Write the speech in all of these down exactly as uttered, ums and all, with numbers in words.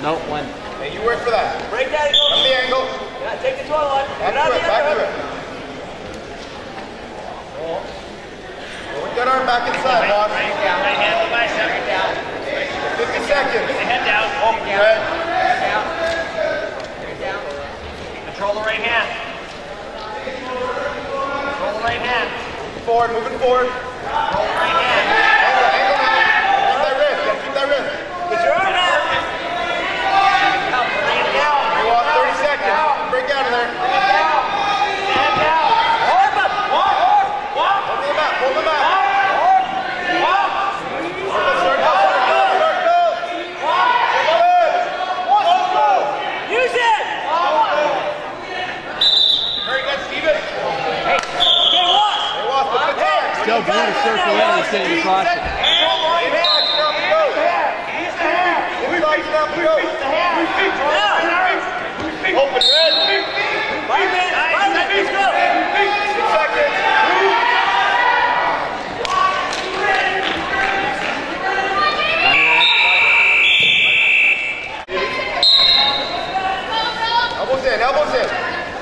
No, one. Hey, you work for that. Break that angle. From the angle. Yeah, take the twelve one. Back to it, back to it. Get arm back inside, boss. Right down, right hand on the bicep. Right down. fifty seconds. Put the head down. Oh, good. Head down. Head down. Control the right hand. Control the right hand. Moving forward, moving forward. Control the right hand. Angle, angle now. Keep that wrist, yeah, keep that wrist. Get your arm out. Bring it down. You want thirty seconds. Break out of there. Bring it down. Bring the head down. Arm up. Walk. Walk. Hold them out, hold them out. Still blue to circle in and send the caution. Open red. Five minutes. Five minutes. Let's go. Six seconds. Elbows in, elbows in.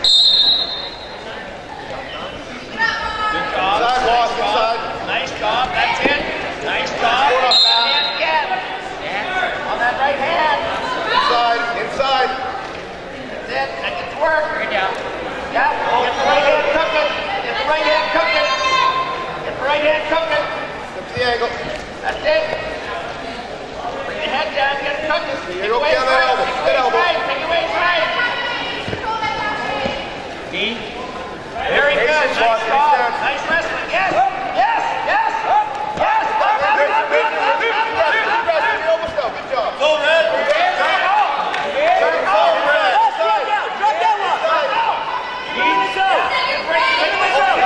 Inside, boss, inside. Nice job, that's it. Nice job. Going up now. Hand again. On that right hand. Inside, inside. That's it. That gets work. Bring it down. Yeah. Get the right hand cooking. Get the right hand cooking. Get the right hand cooking. Step to the angle. That's it. Bring the head down. Get it cooking. Take You're away okay on that elbow. Take Good away elbow. right. Take away right. Dean. Very good. Nice boss. job. Nice Nice wrestling. Yes. Yes. Yes. Yes. Good, good, good. Good wrestling. You're almost out. Good job. Go red. Second zone, red. Drop down. Drop down one. Get in the zone. Get in the zone.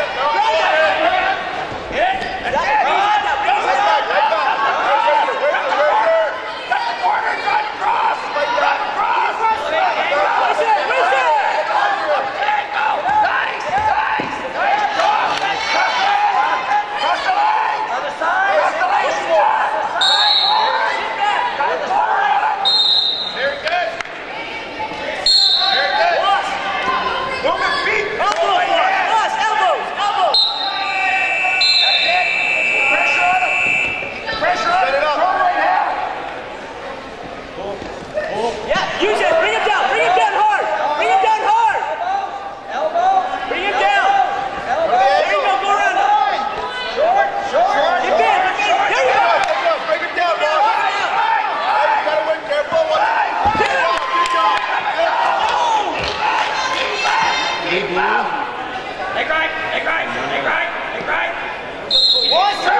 Hit. That's it. Right back, right back. Razor, razor, razor. Cut the corner. Cut cross. Like that. Cross. Raise it. Raise it. There you go. Nice. Nice. Nice job. Cross the legs. On the side. Cross the legs. Sit back. Cut the side. Very good. Very good. Move your feet. Elbows. Plus elbows. Elbows. That's it. Keep pressure on him. Keep pressure on him. Set it up. Control right hand. Yeah. Use it. Bring him down. Bring him down hard. Bring him down hard. Bring him down. There you go. Go around. Short. Short. Get in. There you go. Take it up. Break it down, boss. Hey, you gotta win careful. One. Good job. Good job. Hey, blue. Leg right. Leg right. Leg right. Leg right. One, two.